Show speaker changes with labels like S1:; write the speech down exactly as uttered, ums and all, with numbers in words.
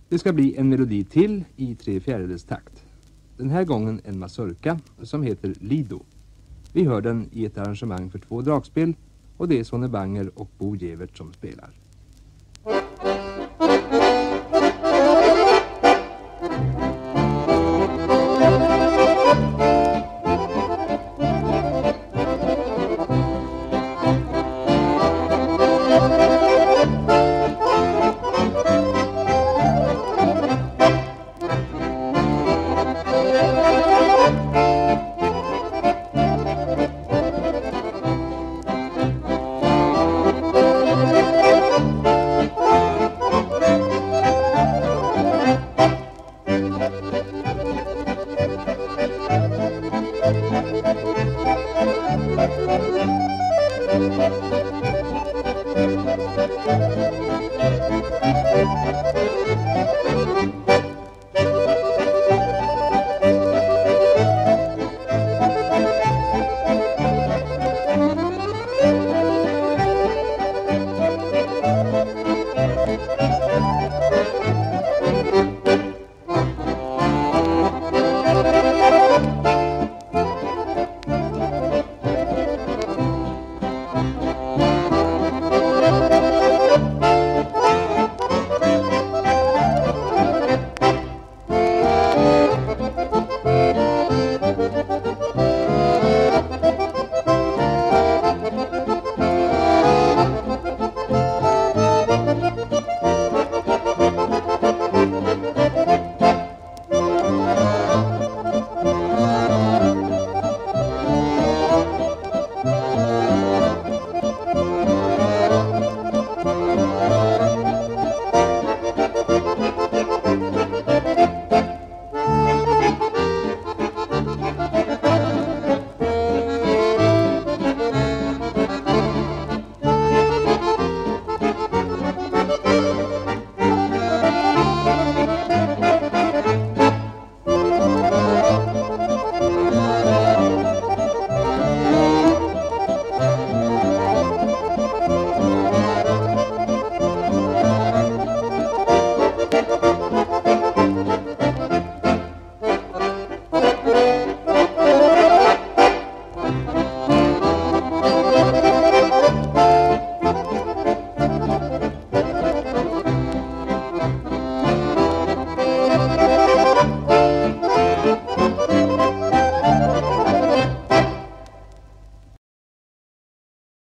S1: Det ska bli en melodi till i tre fjärdedels takt. Den här gången en mazurka som heter Lido. Vi hör den i ett arrangemang för två dragspel och det är Sonne Banger och Bo Gevert som spelar.